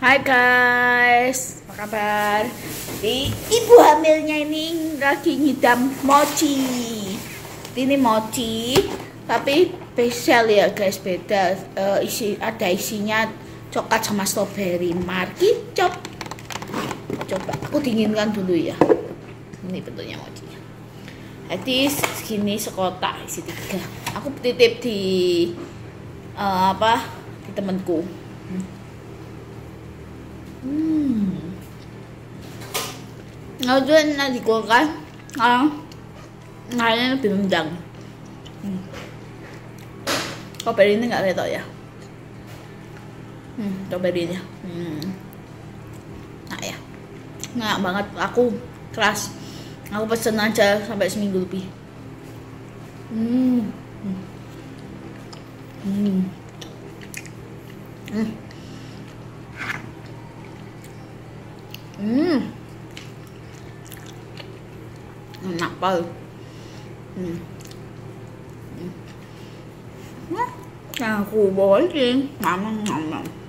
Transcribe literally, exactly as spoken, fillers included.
Hai guys, apa kabar? Di ibu hamilnya ini lagi ngidam mochi. Ini mochi, tapi spesial ya guys, beda. Uh, isi ada isinya coklat sama strawberry. Mari coba. Coba aku dinginkan dulu ya. Ini bentuknya mochi. Jadi segini sekotak isi tiga. Aku titip di uh, apa? Di temanku. Hmm. Ngajuin na di kulkas, ah, ngayon lebih nendang. Hmm. Strawberry ini nggak ketok ya? Hmm, strawberry-nya. Hmm. Nah ya, nggak banget. Aku keras. Aku pesen aja sampai seminggu lebih. Hmm. Hmm. Hmm. Hmm. Enak banget. Hmm. Hmm. Nah, aku bawa ini. Mama, mama.